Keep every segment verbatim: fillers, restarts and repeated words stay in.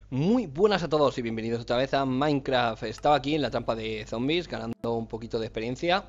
Muy buenas a todos y bienvenidos otra vez a Minecraft. Estaba aquí en la trampa de zombies ganando un poquito de experiencia.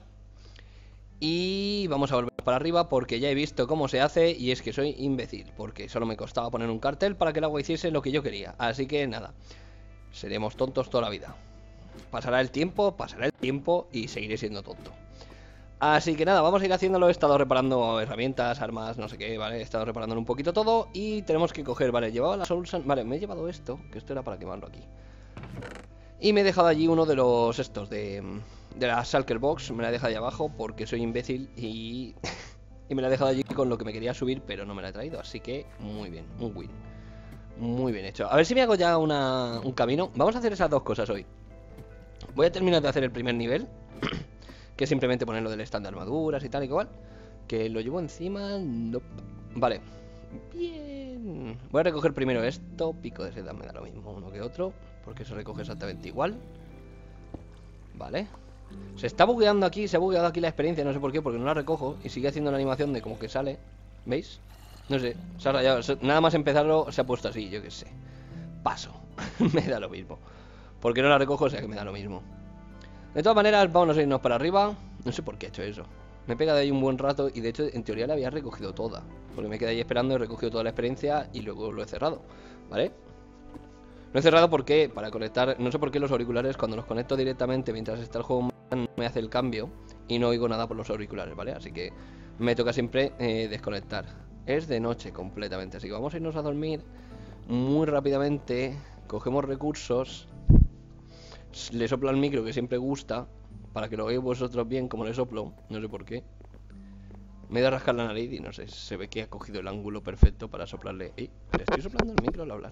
Y vamos a volver para arriba porque ya he visto cómo se hace y es que soy imbécil. Porque solo me costaba poner un cartel para que el agua hiciese lo que yo quería. Así que nada, seremos tontos toda la vida. Pasará el tiempo, pasará el tiempo y seguiré siendo tonto. Así que nada, vamos a ir haciéndolo. He estado reparando herramientas, armas, no sé qué, ¿vale? He estado reparando un poquito todo y tenemos que coger, vale, llevaba la Soul Sand. Vale, me he llevado esto, que esto era para quemarlo aquí. Y me he dejado allí uno de los estos, de, de la Shulker Box. Me la he dejado ahí abajo porque soy imbécil y... y me la he dejado allí con lo que me quería subir, pero no me la he traído. Así que, muy bien, un win. Muy bien hecho. A ver si me hago ya una, un camino. Vamos a hacer esas dos cosas hoy. Voy a terminar de hacer el primer nivel, que es simplemente poner lo del stand de armaduras y tal y igual. Que lo llevo encima... Nope. Vale. Bien. Voy a recoger primero esto. Pico de seda me da lo mismo uno que otro, porque se recoge exactamente igual. Vale. Se está bugueando aquí, se ha bugueado aquí la experiencia, no sé por qué, porque no la recojo y sigue haciendo la animación de como que sale. ¿Veis? No sé, se ha rayado. Nada más empezarlo se ha puesto así, yo qué sé. Paso. Me da lo mismo. Porque no la recojo, o sea que me da lo mismo. De todas maneras, vámonos a irnos para arriba. No sé por qué he hecho eso. Me he pegado ahí un buen rato y de hecho en teoría la había recogido toda. Porque me quedé ahí esperando, he recogido toda la experiencia y luego lo he cerrado, ¿vale? Lo he cerrado porque para conectar, no sé por qué los auriculares cuando los conecto directamente mientras está el juego no me hace el cambio y no oigo nada por los auriculares, ¿vale? Así que me toca siempre eh, desconectar. Es de noche completamente, así que vamos a irnos a dormir muy rápidamente. Cogemos recursos. Le soplo al micro que siempre gusta, para que lo veáis vosotros bien como le soplo, no sé por qué. Me he de rascar la nariz y no sé, se ve que ha cogido el ángulo perfecto para soplarle. ¡Ey! Le estoy soplando el micro al hablar.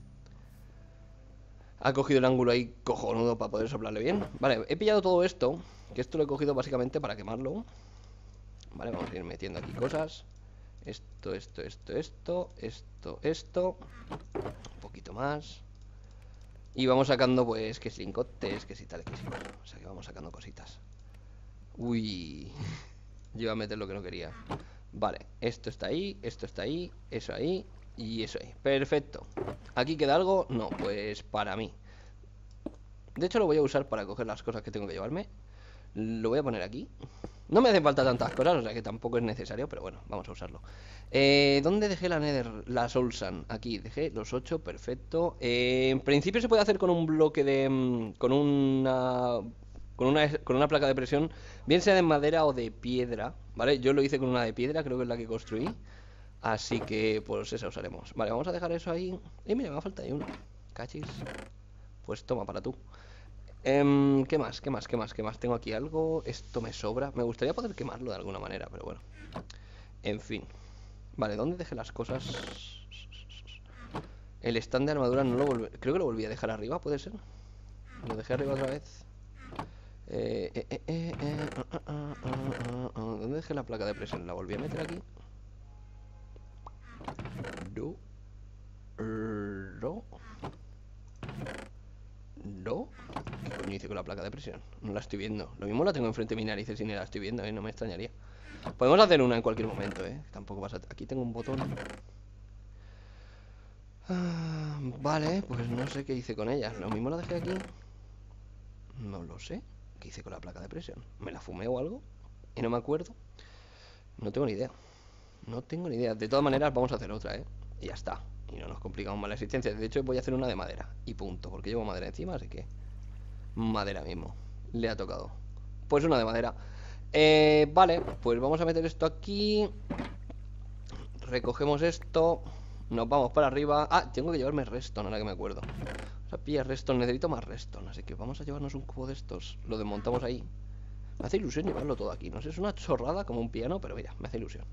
Ha cogido el ángulo ahí cojonudo para poder soplarle bien. Vale, he pillado todo esto, que esto lo he cogido básicamente para quemarlo. Vale, vamos a ir metiendo aquí cosas. Esto, esto, esto, esto, esto, esto. Un poquito más. Y vamos sacando, pues, que si lingotes, que si tal, que si cual. O sea, que vamos sacando cositas. Uy. Yo iba a meter lo que no quería. Vale, esto está ahí, esto está ahí, eso ahí y eso ahí. Perfecto. ¿Aquí queda algo? No, pues para mí. De hecho lo voy a usar para coger las cosas que tengo que llevarme. Lo voy a poner aquí. No me hacen falta tantas cosas, o sea que tampoco es necesario, pero bueno, vamos a usarlo. Eh, ¿Dónde dejé la Nether, la Soul Sand? Aquí, dejé los ocho, perfecto. Eh, en principio se puede hacer con un bloque de... Con una... Con una, con una placa de presión, bien sea de madera o de piedra, ¿vale? Yo lo hice con una de piedra, creo que es la que construí. Así que, pues esa usaremos. Vale, vamos a dejar eso ahí. Eh, mira, me falta ahí uno. Cachis. Pues toma para tú. Eh, ¿Qué más? ¿Qué más? ¿Qué más? ¿Qué más? Tengo aquí algo. Esto me sobra. Me gustaría poder quemarlo de alguna manera, pero bueno. En fin. Vale, ¿dónde dejé las cosas? El stand de armadura no lo volví... Creo que lo volví a dejar arriba, ¿puede ser? Lo dejé arriba otra vez. Eh, eh, eh, eh, eh, uh, uh, uh, uh, uh. ¿Dónde dejé la placa de presión? ¿La volví a meter aquí? No. No. No. ¿Qué coño hice con la placa de presión? No la estoy viendo. Lo mismo la tengo enfrente de mi narices y ni la estoy viendo, ¿eh? No me extrañaría. Podemos hacer una en cualquier momento, ¿eh? Tampoco pasa... Aquí tengo un botón. Ah, vale, pues no sé qué hice con ella. Lo mismo la dejé aquí. No lo sé. ¿Qué hice con la placa de presión? ¿Me la fumé o algo? Y no me acuerdo. No tengo ni idea. No tengo ni idea. De todas maneras vamos a hacer otra, ¿eh? Y ya está. Y no nos complicamos más la existencia. De hecho voy a hacer una de madera. Y punto. Porque llevo madera encima, así que... Madera mismo. Le ha tocado. Pues una de madera. Eh, vale, pues vamos a meter esto aquí. Recogemos esto. Nos vamos para arriba. Ah, tengo que llevarme redstone, ahora que me acuerdo. O sea, pilla redstone, necesito más redstone. Así que vamos a llevarnos un cubo de estos. Lo desmontamos ahí. Me hace ilusión llevarlo todo aquí. No sé, es una chorrada como un piano, pero mira, me hace ilusión.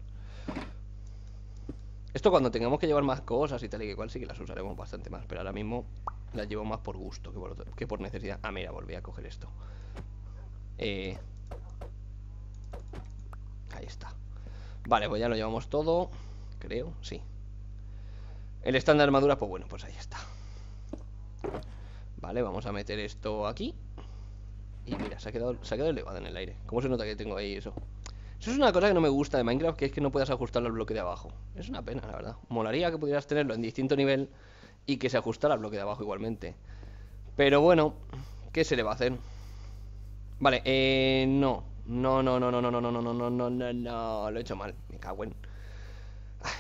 Esto cuando tengamos que llevar más cosas y tal y que cual sí que las usaremos bastante más. Pero ahora mismo las llevo más por gusto que por, otro, que por necesidad. Ah, mira, volví a coger esto. Eh... Ahí está. Vale, pues ya lo llevamos todo. Creo, sí. El stand de armadura, pues bueno, pues ahí está. Vale, vamos a meter esto aquí. Y mira, se ha quedado, se ha quedado elevado en el aire. ¿Cómo se nota que tengo ahí eso? Eso es una cosa que no me gusta de Minecraft, que es que no puedas ajustarlo al bloque de abajo. Es una pena, la verdad. Molaría que pudieras tenerlo en distinto nivel y que se ajustara al bloque de abajo igualmente. Pero bueno, ¿qué se le va a hacer? Vale, eh, no. No, no, no, no, no, no, no, no, no, no, no, no, no, lo he hecho mal. Me cago en... Ay.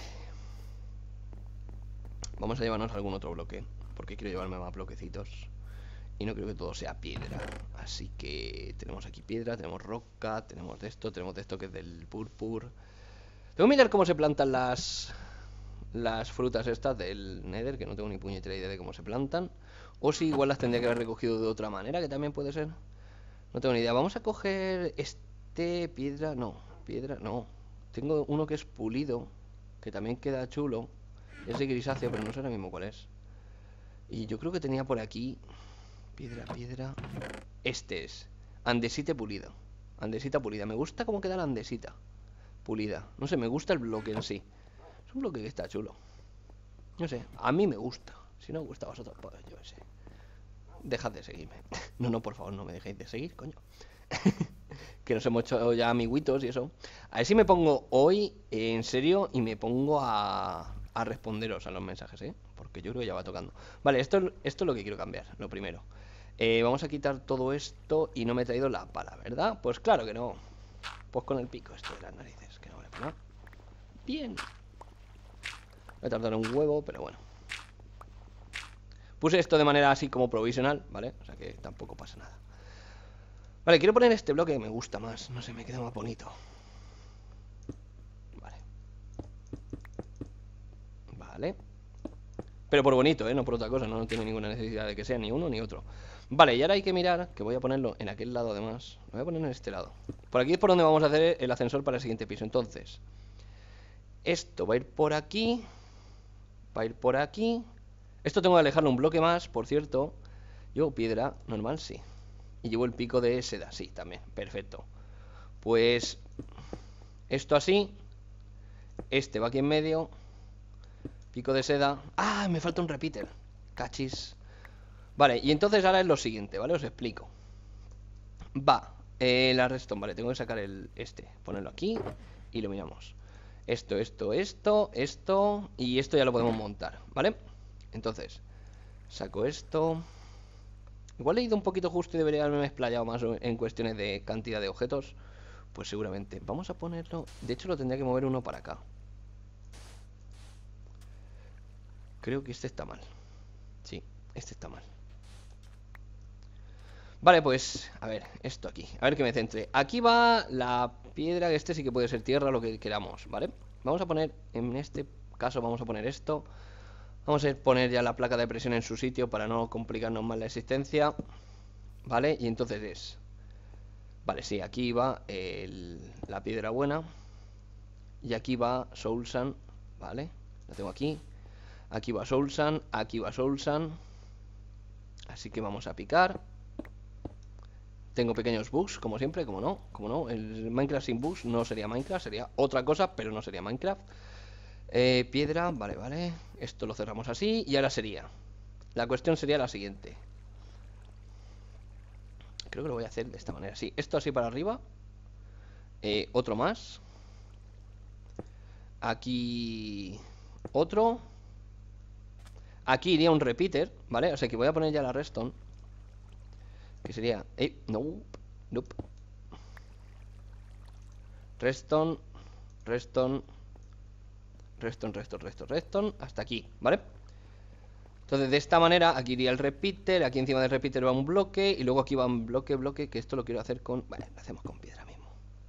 Vamos a llevarnos algún otro bloque, porque quiero llevarme más bloquecitos. Y no creo que todo sea piedra. Así que tenemos aquí piedra, tenemos roca, tenemos de esto, tenemos de esto que es del purpur. Tengo que mirar cómo se plantan las... Las frutas estas del Nether, que no tengo ni puñetera idea de cómo se plantan. O si igual las tendría que haber recogido de otra manera, que también puede ser. No tengo ni idea. Vamos a coger este piedra. No, piedra, no. Tengo uno que es pulido, que también queda chulo. Es de grisáceo, pero no sé ahora mismo cuál es. Y yo creo que tenía por aquí piedra, piedra. Este es andesite pulida. Andesita pulida. Me gusta cómo queda la andesita pulida. No sé, me gusta el bloque en sí. Es un bloque que está chulo. No sé, a mí me gusta. Si no os gusta a vosotros, pues yo qué sé. Dejad de seguirme. No, no, por favor, no me dejéis de seguir, coño. Que nos hemos hecho ya amiguitos y eso. A ver si me pongo hoy en serio y me pongo a, a responderos a los mensajes, ¿eh? Porque yo creo que ya va tocando. Vale, esto, esto es lo que quiero cambiar, lo primero. Eh, vamos a quitar todo esto y no me he traído la pala, ¿verdad? Pues claro que no. Pues con el pico esto de las narices, que no vale para nada. Bien. Voy a tardar un huevo, pero bueno. Puse esto de manera así como provisional, ¿vale? O sea que tampoco pasa nada. Vale, quiero poner este bloque que me gusta más. No sé, me queda más bonito. Vale. Vale. Pero por bonito, ¿eh? No por otra cosa. No, no tiene ninguna necesidad de que sea ni uno ni otro. Vale, y ahora hay que mirar, que voy a ponerlo en aquel lado además. Lo voy a poner en este lado. Por aquí es por donde vamos a hacer el ascensor para el siguiente piso. Entonces, esto va a ir por aquí. Va a ir por aquí. Esto tengo que alejarlo un bloque más, por cierto. Llevo piedra normal, sí. Y llevo el pico de seda, sí, también. Perfecto. Pues esto así. Este va aquí en medio. Pico de seda. ¡Ah! Me falta un repeater. Cachis. Vale, y entonces ahora es lo siguiente, ¿vale? Os explico. Va, eh, la redstone, vale, tengo que sacar el este. Ponerlo aquí y lo miramos. Esto, esto, esto, esto. Y esto ya lo podemos montar, ¿vale? Entonces, saco esto. Igual he ido un poquito justo y debería haberme explayado más en cuestiones de cantidad de objetos. Pues seguramente. Vamos a ponerlo. De hecho lo tendría que mover uno para acá. Creo que este está mal. Sí, este está mal. Vale, pues, a ver, esto aquí. A ver que me centre. Aquí va la piedra, que este sí que puede ser tierra, lo que queramos, ¿vale? Vamos a poner, en este caso vamos a poner esto. Vamos a poner ya la placa de presión en su sitio para no complicarnos más la existencia. ¿Vale? Y entonces es... Vale, sí, aquí va el, la piedra buena. Y aquí va Soul Sand, ¿vale? La tengo aquí. Aquí va Soul Sand, aquí va Soul Sand. Así que vamos a picar. Tengo pequeños bugs, como siempre, como no, como no. El Minecraft sin bugs no sería Minecraft, sería otra cosa, pero no sería Minecraft. Eh, piedra, vale, vale. Esto lo cerramos así. Y ahora sería... La cuestión sería la siguiente. Creo que lo voy a hacer de esta manera, sí. Esto así para arriba. Eh, otro más. Aquí... Otro. Aquí iría un repeater, ¿vale? O sea que voy a poner ya la redstone. Que sería... Eh, no, nope. Redstone, redstone, redstone, redstone, redstone, redstone, hasta aquí, ¿vale? Entonces de esta manera aquí iría el repeater, aquí encima del repeater va un bloque y luego aquí va un bloque, bloque, que esto lo quiero hacer con... Vale, lo hacemos con piedra mismo.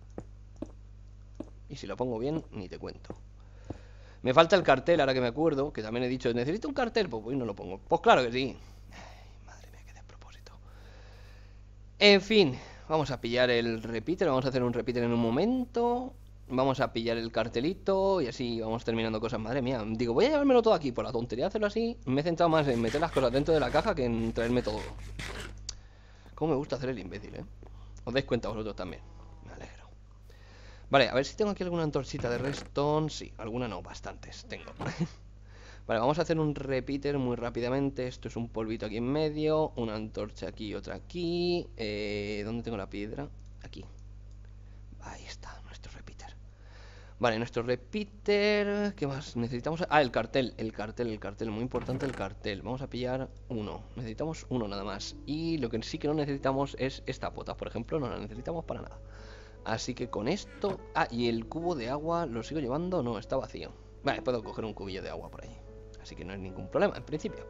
Y si lo pongo bien, ni te cuento. Me falta el cartel, ahora que me acuerdo, que también he dicho, necesito un cartel, pues hoy no lo pongo. Pues claro que sí. Ay, madre mía, qué despropósito. En fin, vamos a pillar el repeater, vamos a hacer un repeater en un momento. Vamos a pillar el cartelito y así vamos terminando cosas. Madre mía, digo, voy a llevármelo todo aquí. Por la tontería de hacerlo así, me he centrado más en meter las cosas dentro de la caja que en traerme todo. Cómo me gusta hacer el imbécil, ¿eh? Os dais cuenta vosotros también. Me alegro. Vale, a ver si tengo aquí alguna antorchita de redstone. Sí, alguna no, bastantes tengo. Vale, vamos a hacer un repeater muy rápidamente. Esto es un polvito aquí en medio. Una antorcha aquí y otra aquí. eh, ¿Dónde tengo la piedra? Aquí. Ahí está, nuestro repeater. Vale, nuestro repeater. ¿Qué más? Necesitamos... Ah, el cartel, el cartel, el cartel. Muy importante el cartel. Vamos a pillar uno. Necesitamos uno nada más. Y lo que sí que no necesitamos es esta pota, por ejemplo. No la necesitamos para nada. Así que con esto... Ah, y el cubo de agua, ¿lo sigo llevando? No, está vacío. Vale, puedo coger un cubillo de agua por ahí. Así que no hay ningún problema, en principio.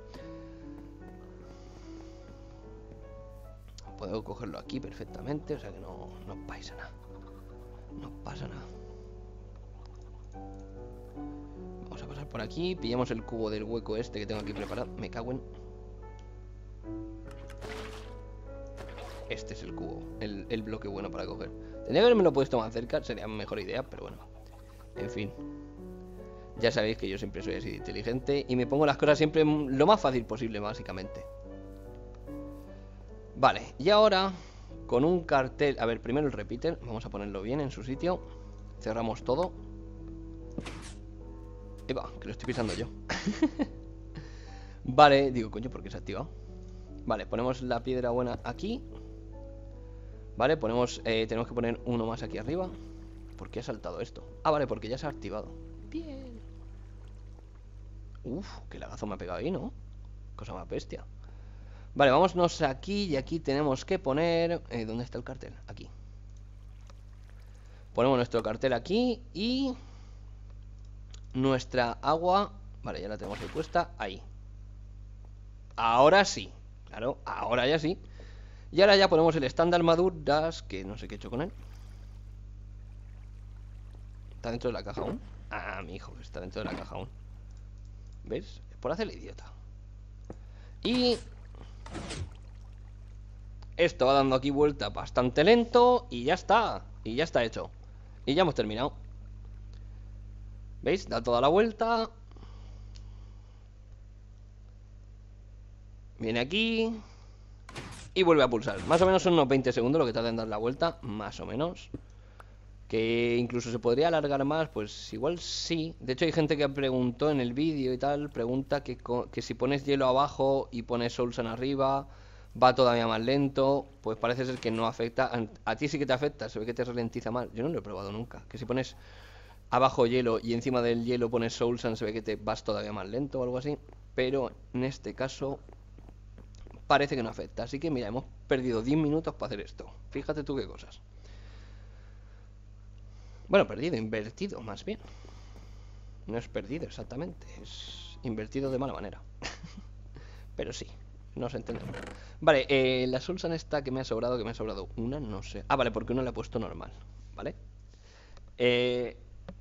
Puedo cogerlo aquí perfectamente. O sea que no, no pasa nada. No pasa nada. Vamos a pasar por aquí. Pillamos el cubo del hueco este que tengo aquí preparado. Me cago en... Este es el cubo, el, el bloque bueno para coger. Tendría que haberme lo puesto más cerca, sería mejor idea, pero bueno. En fin. Ya sabéis que yo siempre soy así de inteligente y me pongo las cosas siempre lo más fácil posible, básicamente. Vale, y ahora con un cartel... A ver, primero el repeater, vamos a ponerlo bien en su sitio. Cerramos todo. Eva, que lo estoy pisando yo. Vale, digo, coño, ¿por qué se ha activado? Vale, ponemos la piedra buena aquí. Vale, ponemos, eh, tenemos que poner uno más aquí arriba. ¿Por qué ha saltado esto? Ah, vale, porque ya se ha activado. Bien. Uf, qué lagazo me ha pegado ahí, ¿no? Cosa más bestia. Vale, vámonos aquí y aquí tenemos que poner... Eh, ¿dónde está el cartel? Aquí. Ponemos nuestro cartel aquí y... Nuestra agua... Vale, ya la tenemos ahí puesta. Ahí. Ahora sí. Claro, ahora ya sí. Y ahora ya ponemos el stand de armaduras, que no sé qué he hecho con él. ¿Está dentro de la caja aún? Ah, mi hijo, está dentro de la caja aún. ¿Ves? Es por hacer el idiota. Y... Esto va dando aquí vuelta bastante lento. Y ya está. Y ya está hecho. Y ya hemos terminado. ¿Veis? Da toda la vuelta. Viene aquí. Y vuelve a pulsar. Más o menos son unos veinte segundos lo que tarda en dar la vuelta. Más o menos. Que incluso se podría alargar más. Pues igual sí. De hecho hay gente que preguntó en el vídeo y tal. Pregunta que, que si pones hielo abajo y pones Soul Sand arriba, va todavía más lento. Pues parece ser que no afecta. A, a ti sí que te afecta. Se ve que te ralentiza mal. Yo no lo he probado nunca. Que si pones abajo hielo y encima del hielo pones Soul Sand, se ve que te vas todavía más lento o algo así. Pero en este caso parece que no afecta. Así que mira, hemos perdido diez minutos para hacer esto. Fíjate tú qué cosas. Bueno, perdido, invertido más bien. No es perdido exactamente, es invertido de mala manera. Pero sí, nos entendemos. Vale, eh, la Soul Sand esta que me ha sobrado, que me ha sobrado una, no sé. Ah, vale, porque una la he puesto normal, ¿vale? Eh,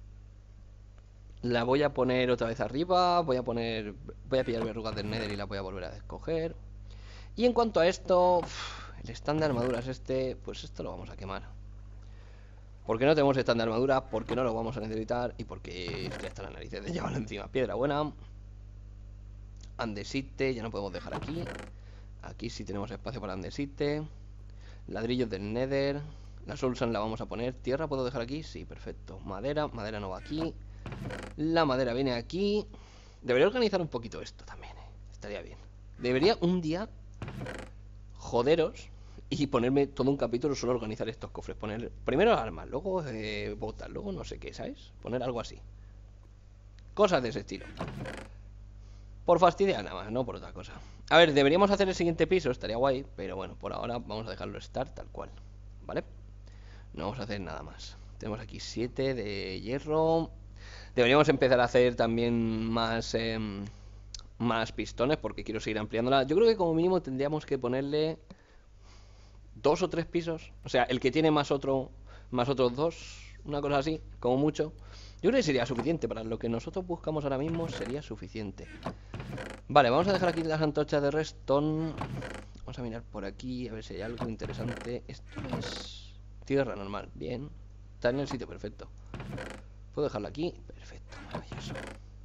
la voy a poner otra vez arriba. Voy a poner, voy a pillar verrugas del Nether y la voy a volver a escoger. Y en cuanto a esto, uff, el stand de armaduras este, pues esto lo vamos a quemar. Porque no tenemos stand de armadura, porque no lo vamos a necesitar y porque esto ya está en la nariz de llevarlo encima. Piedra buena. Andesite, ya no podemos dejar aquí. Aquí sí tenemos espacio para andesite. Ladrillos del Nether. La Soul Sand la vamos a poner. ¿Tierra puedo dejar aquí? Sí, perfecto. Madera, madera no va aquí. La madera viene aquí. Debería organizar un poquito esto también, ¿eh? Estaría bien. Debería un día joderos y ponerme todo un capítulo solo organizar estos cofres. Poner primero armas, luego eh, botas, luego no sé qué, ¿sabes? Poner algo así. Cosas de ese estilo. Por fastidiar nada más, no por otra cosa. A ver, deberíamos hacer el siguiente piso, estaría guay. Pero bueno, por ahora vamos a dejarlo estar tal cual, ¿vale? No vamos a hacer nada más. Tenemos aquí siete de hierro. Deberíamos empezar a hacer también más eh, más pistones, porque quiero seguir ampliándola. Yo creo que como mínimo tendríamos que ponerle dos o tres pisos. O sea, el que tiene más otro, más otros dos, una cosa así, como mucho. Yo creo que sería suficiente. Para lo que nosotros buscamos ahora mismo sería suficiente. Vale, vamos a dejar aquí las antorchas de redstone. Vamos a mirar por aquí, a ver si hay algo interesante. Esto es tierra normal, bien. Está en el sitio perfecto. ¿Puedo dejarlo aquí? Perfecto, maravilloso.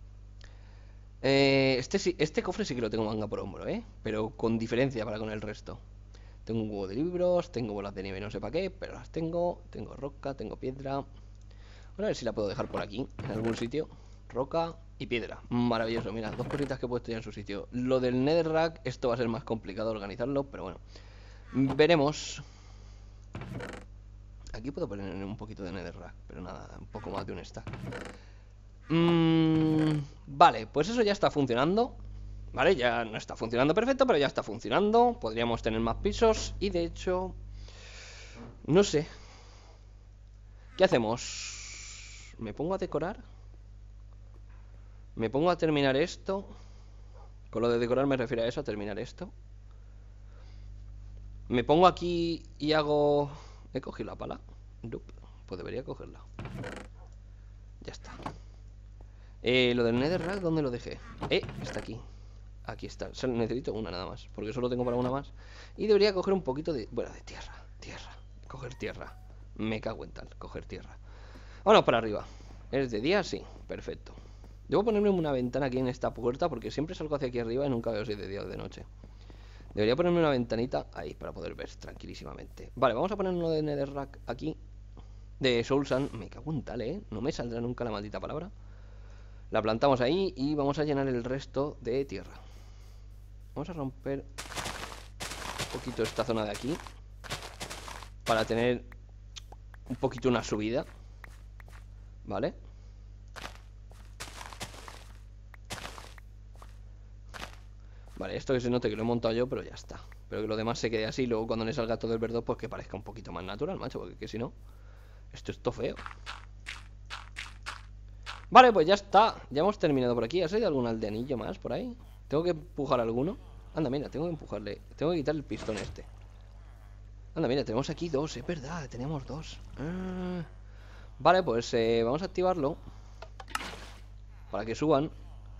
Eh, este, sí, este cofre sí que lo tengo manga por hombro, ¿eh? Pero con diferencia para con el resto. Tengo un huevo de libros, tengo bolas de nieve, no sé para qué, pero las tengo. Tengo roca, tengo piedra. Bueno, a ver si la puedo dejar por aquí, en algún sitio. Roca y piedra, maravilloso. Mira, dos cositas que he puesto ya en su sitio. Lo del netherrack, esto va a ser más complicado organizarlo, pero bueno, veremos. Aquí puedo poner un poquito de netherrack, pero nada, un poco más de un stack. mm, Vale, pues eso ya está funcionando. Vale, ya no está funcionando perfecto, pero ya está funcionando. Podríamos tener más pisos. Y de hecho, no sé, ¿qué hacemos? ¿Me pongo a decorar? ¿Me pongo a terminar esto? Con lo de decorar me refiero a eso, a terminar esto. Me pongo aquí y hago... ¿He cogido la pala? Nope. Pues debería cogerla. Ya está. eh, Lo del netherrack, ¿dónde lo dejé? Eh, está aquí. Aquí está, solo necesito una nada más, porque solo tengo para una más. Y debería coger un poquito de... Bueno, de tierra, tierra. Coger tierra. Me cago en tal, coger tierra. Vámonos para arriba. ¿Es de día? Sí, perfecto. Debo ponerme una ventana aquí en esta puerta, porque siempre salgo hacia aquí arriba y nunca veo si es de día o de noche. Debería ponerme una ventanita ahí para poder ver tranquilísimamente. Vale, vamos a poner uno de netherrack aquí. De soul sand. Me cago en tal, eh. No me saldrá nunca la maldita palabra. La plantamos ahí y vamos a llenar el resto de tierra. Vamos a romper un poquito esta zona de aquí para tener un poquito una subida. ¿Vale? Vale, esto que se note que lo he montado yo, pero ya está. Pero que lo demás se quede así. Luego cuando le salga todo el verdor, pues que parezca un poquito más natural, macho. Porque que si no, esto es todo feo. Vale, pues ya está. Ya hemos terminado por aquí. ¿Ha salido algún aldeanillo más por ahí? ¿Tengo que empujar alguno? Anda, mira, tengo que empujarle. Tengo que quitar el pistón este. Anda, mira, tenemos aquí dos. Es verdad, tenemos dos. ah. Vale, pues eh, vamos a activarlo para que suban.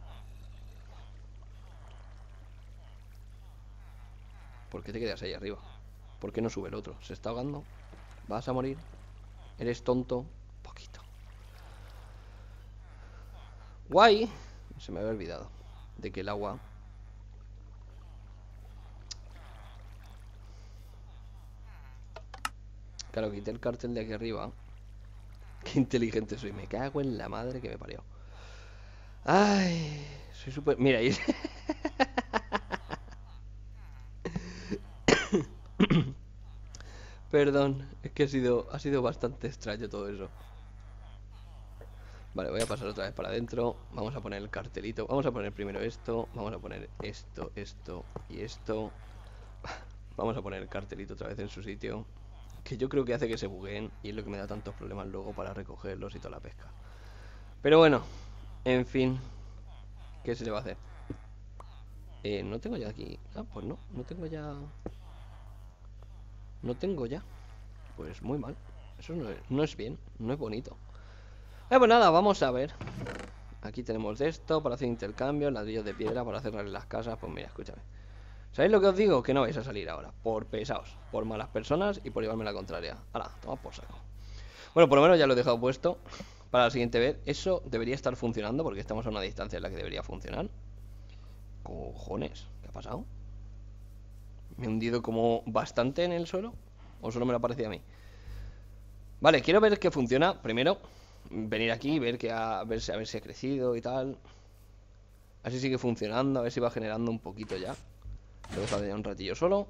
¿Por qué te quedas ahí arriba? ¿Por qué no sube el otro? ¿Se está ahogando? ¿Vas a morir? ¿Eres tonto? Poquito. Guay. Se me había olvidado de que el agua... Claro, quité el cartel de aquí arriba. Qué inteligente soy. Me cago en la madre que me parió. Ay, soy súper... Mira, ahí... Perdón, es que ha sido, ha sido bastante extraño todo eso. Vale, voy a pasar otra vez para adentro. Vamos a poner el cartelito. Vamos a poner primero esto. Vamos a poner esto, esto y esto. Vamos a poner el cartelito otra vez en su sitio. Que yo creo que hace que se bugueen. Y es lo que me da tantos problemas luego para recogerlos y toda la pesca. Pero bueno, en fin. ¿Qué se le va a hacer? Eh, no tengo ya aquí... Ah, pues no, no tengo ya... No tengo ya. Pues muy mal. Eso no es, no es bien, no es bonito. Eh, pues nada, vamos a ver. Aquí tenemos de esto para hacer intercambios, ladrillos de piedra para cerrarle las casas. Pues mira, escúchame. ¿Sabéis lo que os digo? Que no vais a salir ahora. Por pesados, por malas personas y por llevarme la contraria. Hala, toma por saco. Bueno, por lo menos ya lo he dejado puesto para la siguiente vez. Eso debería estar funcionando porque estamos a una distancia en la que debería funcionar. Cojones, ¿qué ha pasado? ¿Me he hundido como bastante en el suelo? ¿O solo me lo parecía a mí? Vale, quiero ver que funciona. Primero, venir aquí y ver que ha, ver si, a ver si ha crecido y tal. A ver si sigue funcionando, a ver si va generando un poquito ya. Lo he dejado ya un ratillo solo.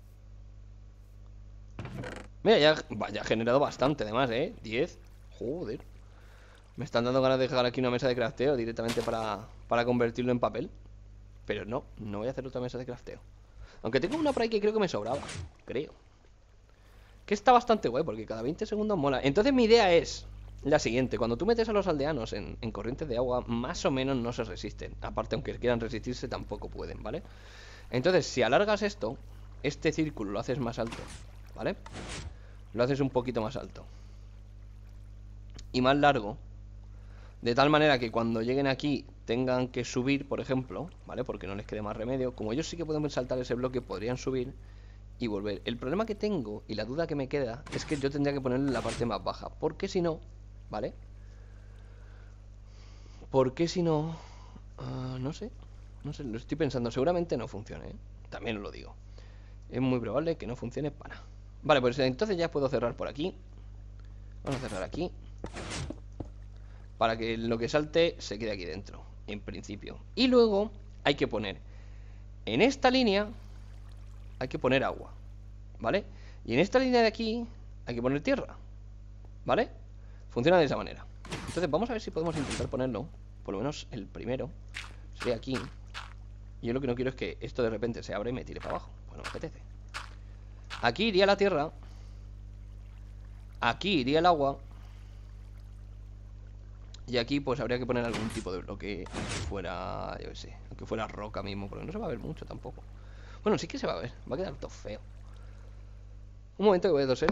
Mira, ya, ya ha generado bastante además, ¿eh? diez. Joder. Me están dando ganas de dejar aquí una mesa de crafteo directamente para, para convertirlo en papel. Pero no, no voy a hacer otra mesa de crafteo. Aunque tengo una por ahí que creo que me sobraba. Creo. Que está bastante guay porque cada veinte segundos mola. Entonces mi idea es la siguiente. Cuando tú metes a los aldeanos en, en corrientes de agua, más o menos no se resisten. Aparte, aunque quieran resistirse, tampoco pueden, ¿vale? Entonces, si alargas esto, este círculo lo haces más alto, ¿vale? Lo haces un poquito más alto y más largo, de tal manera que cuando lleguen aquí tengan que subir, por ejemplo, ¿vale? Porque no les quede más remedio. Como ellos sí que pueden saltar ese bloque, podrían subir y volver. El problema que tengo y la duda que me queda es que yo tendría que ponerlo en la parte más baja, porque si no, ¿vale? Porque si no, uh, no sé, no sé, lo estoy pensando. Seguramente no funcione, ¿eh? También os lo digo. Es muy probable que no funcione para nada. Vale, pues entonces ya puedo cerrar por aquí. Vamos a cerrar aquí para que lo que salte se quede aquí dentro, en principio. Y luego hay que poner en esta línea, hay que poner agua, ¿vale? Y en esta línea de aquí hay que poner tierra. ¿vale? Funciona de esa manera. Entonces vamos a ver si podemos intentar ponerlo. Por lo menos el primero sería aquí. Yo lo que no quiero es que esto de repente se abra y me tire para abajo. Pues no me apetece. Aquí iría la tierra. Aquí iría el agua. Y aquí pues habría que poner algún tipo de bloque, aunque fuera, yo qué sé, aunque fuera roca mismo, porque no se va a ver mucho tampoco. Bueno, sí que se va a ver, va a quedar todo feo. Un momento que voy a toser.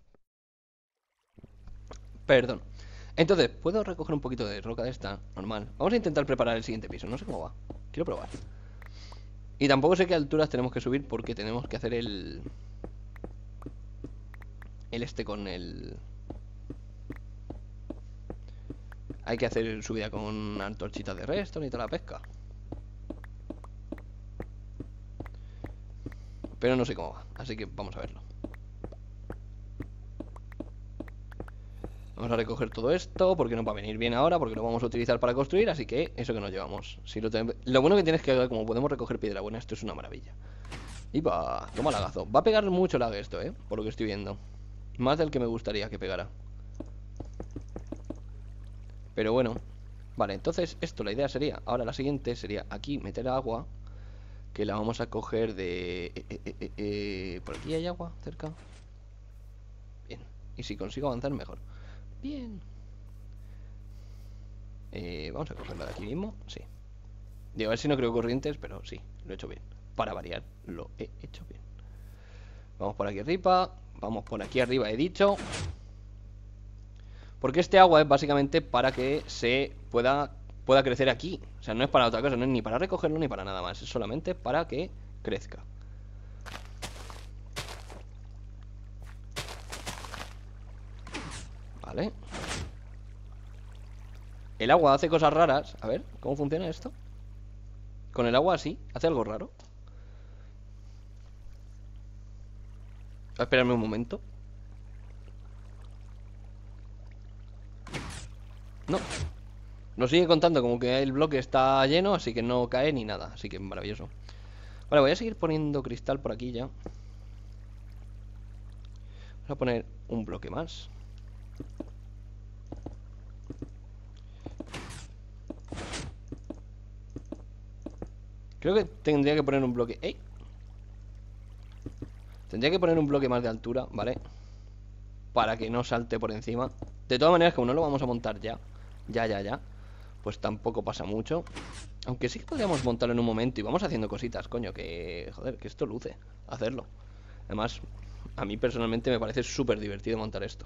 Perdón. Entonces, puedo recoger un poquito de roca de esta, normal. Vamos a intentar preparar el siguiente piso, no sé cómo va. Quiero probar. Y tampoco sé qué alturas tenemos que subir porque tenemos que hacer el... El este con el... Hay que hacer subida con antorchitas de redstone y toda la pesca. Pero no sé cómo va, así que vamos a verlo. Vamos a recoger todo esto porque nos va a venir bien ahora, porque lo vamos a utilizar para construir, así que eso que nos llevamos. Si lo, ten... lo bueno que tienes que, como podemos recoger piedra buena, esto es una maravilla. Y va, toma lagazo. Va a pegar mucho lag esto, eh, por lo que estoy viendo. Más del que me gustaría que pegara. Pero bueno. Vale, entonces esto, la idea sería, ahora la siguiente sería aquí meter agua, que la vamos a coger de... Eh, eh, eh, eh, ¿Por aquí hay agua cerca? Bien, y si consigo avanzar mejor. Bien. eh, Vamos a cogerla de aquí mismo, sí. Digo, a ver si no creo corrientes, pero sí, lo he hecho bien. Para variar, lo he hecho bien. Vamos por aquí arriba, vamos por aquí arriba, he dicho. Porque este agua es básicamente para que se pueda, pueda crecer aquí. O sea, no es para otra cosa, no es ni para recogerlo ni para nada más. Es solamente para que crezca. Vale. El agua hace cosas raras. A ver, ¿cómo funciona esto? Con el agua así, hace algo raro. A esperarme un momento. No. Nos sigue contando como que el bloque está lleno, así que no cae ni nada. Así que maravilloso. Vale, voy a seguir poniendo cristal por aquí ya. Vamos a poner un bloque más. Creo que tendría que poner un bloque... ¡Ey! Tendría que poner un bloque más de altura, ¿vale? Para que no salte por encima. De todas maneras, como no lo vamos a montar ya, ya, ya, ya, pues tampoco pasa mucho. Aunque sí que podríamos montarlo en un momento y vamos haciendo cositas, coño, que... Joder, que esto luce, hacerlo. Además, a mí personalmente me parece súper divertido montar esto.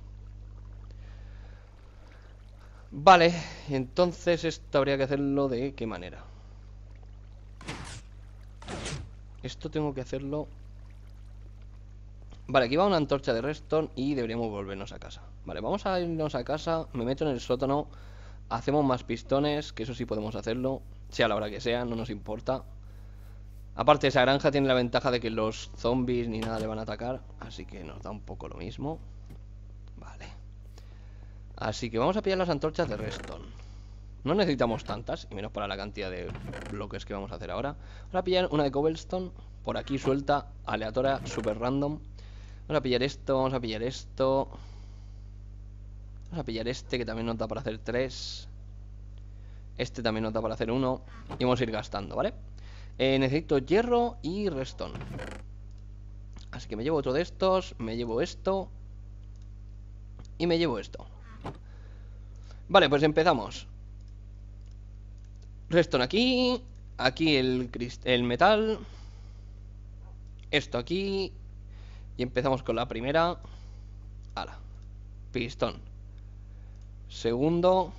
Vale, entonces esto habría que hacerlo de qué manera. Esto tengo que hacerlo... Vale, aquí va una antorcha de redstone y deberíamos volvernos a casa. Vale, vamos a irnos a casa, me meto en el sótano, hacemos más pistones, que eso sí podemos hacerlo, sea la hora que sea, no nos importa. Aparte, esa granja tiene la ventaja de que los zombies ni nada le van a atacar, así que nos da un poco lo mismo. Vale. Así que vamos a pillar las antorchas de redstone. No necesitamos tantas, y menos para la cantidad de bloques que vamos a hacer ahora. Vamos a pillar una de cobblestone, por aquí suelta, aleatoria, super random. Vamos a pillar esto, vamos a pillar esto. Vamos a pillar este que también nos da para hacer tres. Este también nos da para hacer uno. Y vamos a ir gastando, ¿vale? Eh, necesito hierro y redstone. Así que me llevo otro de estos. Me llevo esto. Y me llevo esto. Vale, pues empezamos. Redstone aquí. Aquí el, el metal. Esto aquí. Y empezamos con la primera. Ala. Pistón. Segundo.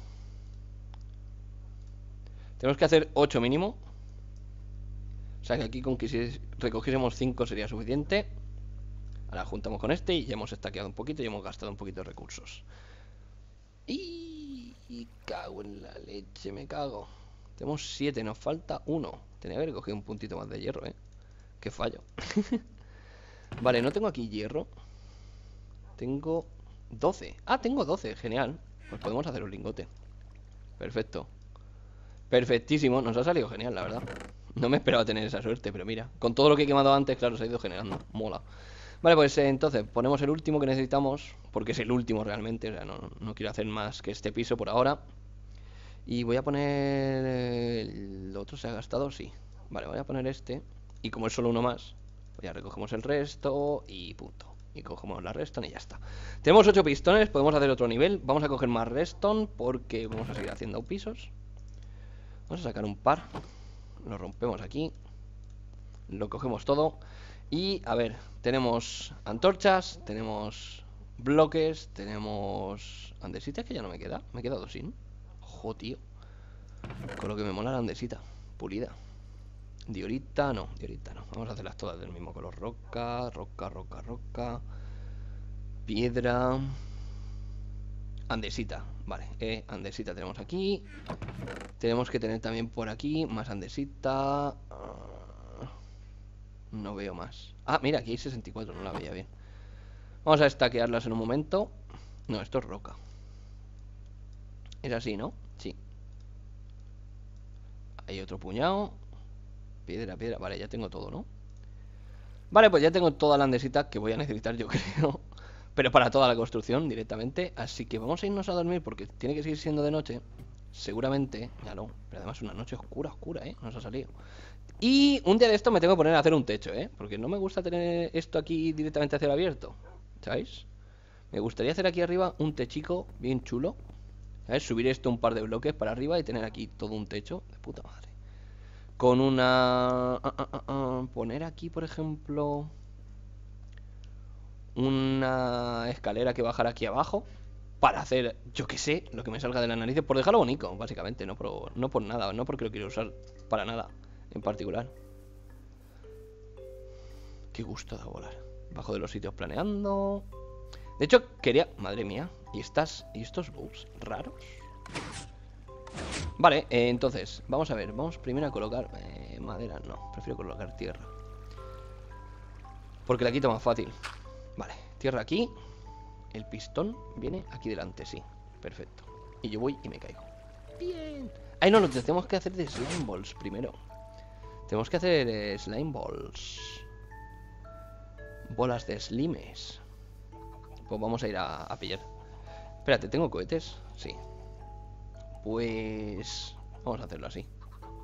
Tenemos que hacer ocho mínimo. O sea que aquí con que si recogiésemos cinco sería suficiente. Ahora juntamos con este y ya hemos estaqueado un poquito y hemos gastado un poquito de recursos. Y... y cago en la leche, me cago. Tenemos siete, nos falta uno. Tenía que haber cogido un puntito más de hierro, eh. Qué fallo. Vale, no tengo aquí hierro. Tengo doce. Ah, tengo doce, genial. Pues podemos hacer un lingote. Perfecto. Perfectísimo, nos ha salido genial, la verdad. No me esperaba tener esa suerte, pero mira, con todo lo que he quemado antes, claro, se ha ido generando. Mola. Vale, pues eh, entonces ponemos el último que necesitamos, porque es el último realmente, o sea, no, no quiero hacer más que este piso por ahora. Y voy a poner... ¿El otro se ha gastado? Sí. Vale, voy a poner este. Y como es solo uno más, pues ya recogemos el resto y punto. Y cogemos la redstone y ya está. Tenemos ocho pistones, podemos hacer otro nivel. Vamos a coger más redstone porque vamos a seguir haciendo pisos. Vamos a sacar un par. Lo rompemos aquí. Lo cogemos todo. Y a ver, tenemos antorchas, tenemos bloques, tenemos andesitas, que ya no me queda. Me he quedado sin. Jo, tío. Con lo que me mola la andesita. Pulida. Diorita, no, diorita no. Vamos a hacerlas todas del mismo color. Roca, roca, roca, roca. Piedra. Andesita, vale, eh, andesita tenemos aquí. Tenemos que tener también por aquí más andesita. uh, No veo más. Ah, mira, aquí hay sesenta y cuatro, no la veía bien. Vamos a stackearlas en un momento. No, esto es roca. Es así, ¿no? Sí. Hay otro puñado. Piedra, piedra, vale, ya tengo todo, ¿no? Vale, pues ya tengo toda la andesita que voy a necesitar, yo creo. Pero para toda la construcción directamente. Así que vamos a irnos a dormir porque tiene que seguir siendo de noche. Seguramente, ya no. Pero además una noche oscura, oscura, ¿eh? Nos ha salido. Y un día de esto me tengo que poner a hacer un techo, ¿eh? Porque no me gusta tener esto aquí directamente hacia el abierto. ¿Sabéis? Me gustaría hacer aquí arriba un techico bien chulo. ¿Sabes? Subir esto un par de bloques para arriba y tener aquí todo un techo. De puta madre. Con una... ah, ah, ah, ah. Poner aquí, por ejemplo... una escalera que bajar aquí abajo para hacer, yo que sé, lo que me salga de la nariz, por dejarlo bonito, básicamente, no por, no por nada, no porque lo quiero usar para nada en particular. Qué gusto da volar. Bajo de los sitios planeando. De hecho, quería... Madre mía, ¿y estas, y estos bugs raros? Vale, eh, entonces, vamos a ver, vamos primero a colocar eh, madera, no, prefiero colocar tierra porque la quito más fácil. Vale, tierra aquí. El pistón viene aquí delante, sí. Perfecto. Y yo voy y me caigo. Bien. Ay, no, lo tenemos que hacer de slime balls primero. Tenemos que hacer eh, slime balls. Bolas de slimes. Pues vamos a ir a, a pillar. Espérate, ¿tengo cohetes? Sí. Pues... vamos a hacerlo así.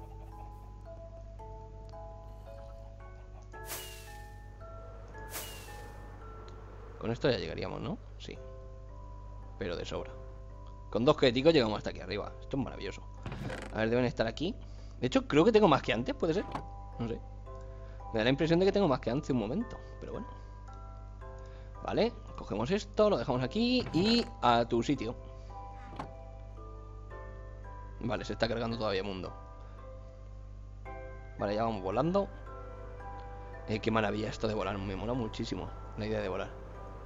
Con esto ya llegaríamos, ¿no? Sí. Pero de sobra. Con dos coheticos llegamos hasta aquí arriba. Esto es maravilloso. A ver, deben estar aquí. De hecho, creo que tengo más que antes, ¿puede ser? No sé. Me da la impresión de que tengo más que antes un momento. Pero bueno. Vale, cogemos esto, lo dejamos aquí y a tu sitio. Vale, se está cargando todavía mundo. Vale, ya vamos volando. Eh, qué maravilla esto de volar. Me mola muchísimo la idea de volar.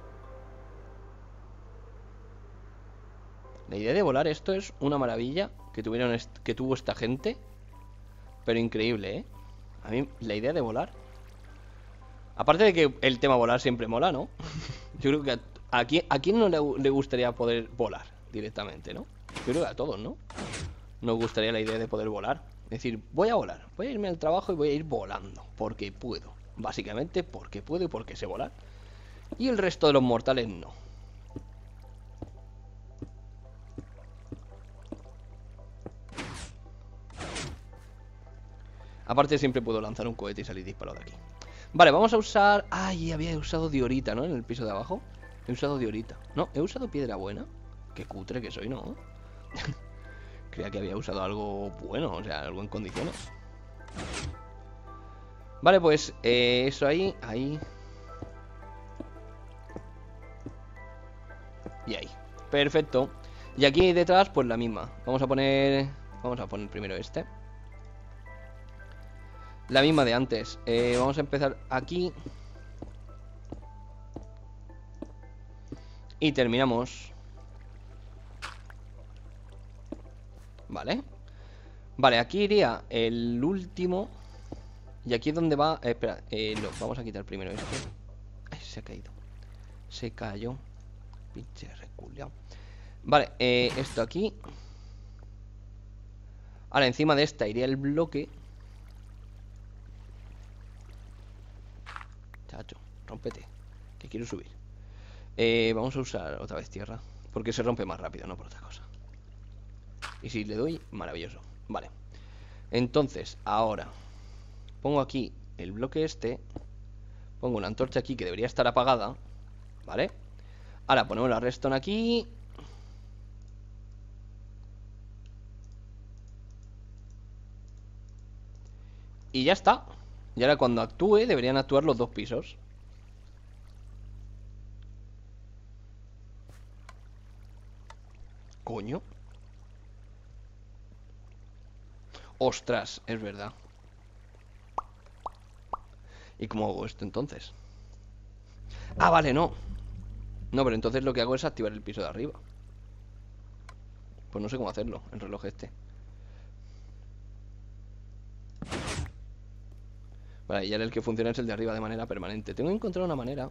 La idea de volar, esto es una maravilla que tuvieron que tuvo esta gente. Pero increíble, ¿eh? A mí la idea de volar, aparte de que el tema volar siempre mola, ¿no? Yo creo que a, a, quién, a quién no le, le gustaría poder volar directamente, ¿no? Yo creo que a todos, ¿no? Nos gustaría la idea de poder volar. Es decir, voy a volar, voy a irme al trabajo y voy a ir volando. Porque puedo. Básicamente porque puedo y porque sé volar. Y el resto de los mortales no. Aparte siempre puedo lanzar un cohete y salir disparado de aquí. Vale, vamos a usar... Ay, había usado diorita, ¿no? En el piso de abajo. He usado diorita. No, he usado piedra buena. Qué cutre que soy, ¿no? Creía que había usado algo bueno, o sea, algo en condiciones. Vale, pues eh, eso ahí, ahí. Y ahí. Perfecto. Y aquí detrás, pues la misma. Vamos a poner... Vamos a poner primero este. La misma de antes. eh, Vamos a empezar aquí. Y terminamos. Vale. Vale, aquí iría el último. Y aquí es donde va... Eh, espera, eh, lo, vamos a quitar primero este. Ay, se ha caído. Se cayó. Pinche reculeado. Vale, eh, esto aquí. Ahora encima de esta iría el bloque. Chacho, rómpete. quiero subir. eh, Vamos a usar otra vez tierra, porque se rompe más rápido, no por otra cosa. Y si le doy, maravilloso. Vale. Entonces, ahora pongo aquí el bloque este. Pongo una antorcha aquí que debería estar apagada. Vale. Ahora ponemos la redstone aquí. Y ya está. Y ahora cuando actúe deberían actuar los dos pisos. Coño. Ostras, es verdad. ¿Y cómo hago esto entonces? Ah, vale, no. No, pero entonces lo que hago es activar el piso de arriba. Pues no sé cómo hacerlo, el reloj este. Vale, y ahora el que funciona es el de arriba de manera permanente. Tengo que encontrar una manera.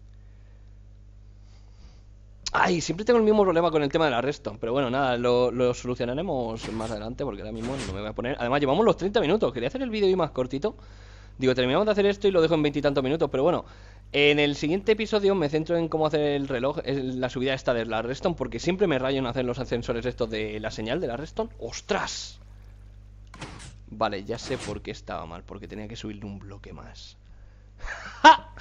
Ay, siempre tengo el mismo problema con el tema de la redstone. Pero bueno, nada, lo, lo solucionaremos más adelante, porque ahora mismo no me voy a poner. Además, llevamos los treinta minutos. Quería hacer el vídeo y más cortito. Digo, terminamos de hacer esto y lo dejo en veintitantos minutos. Pero bueno, en el siguiente episodio me centro en cómo hacer el reloj, la subida esta de la redstone, porque siempre me rayo en hacer los ascensores estos de la señal de la redstone. ¡Ostras! Vale, ya sé por qué estaba mal. Porque tenía que subirle un bloque más. ¡Ja!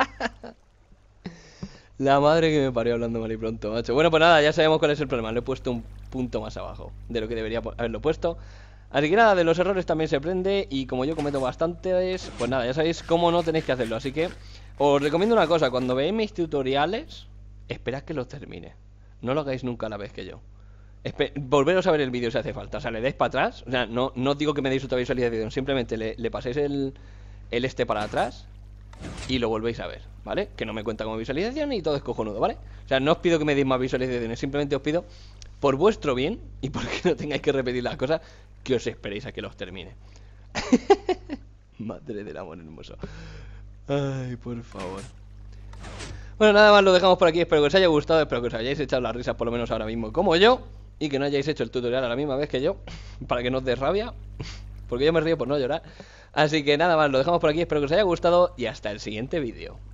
La madre que me parió hablando mal y pronto, macho. Bueno, pues nada, ya sabemos cuál es el problema. Lo he puesto un punto más abajo de lo que debería haberlo puesto. Así que nada, de los errores también se aprende. Y como yo cometo bastantes, pues nada, ya sabéis cómo no tenéis que hacerlo. Así que os recomiendo una cosa. Cuando veáis mis tutoriales, esperad que los termine. No lo hagáis nunca a la vez que yo. Espe Volveros a ver el vídeo si hace falta. O sea, le deis para atrás. O sea, no, no os digo que me deis otra visualización de vídeo. Simplemente le, le paséis el, el este para atrás y lo volvéis a ver, ¿vale? Que no me cuenta como visualización y todo es cojonudo, ¿vale? O sea, no os pido que me deis más visualizaciones. Simplemente os pido, por vuestro bien y porque no tengáis que repetir las cosas, que os esperéis a que los termine. Madre del amor hermoso. Ay, por favor. Bueno, nada más, lo dejamos por aquí. Espero que os haya gustado, espero que os hayáis echado las risas por lo menos ahora mismo como yo. Y que no hayáis hecho el tutorial a la misma vez que yo, para que no os dé rabia, porque yo me río por no llorar. Así que nada más, lo dejamos por aquí. Espero que os haya gustado y hasta el siguiente vídeo.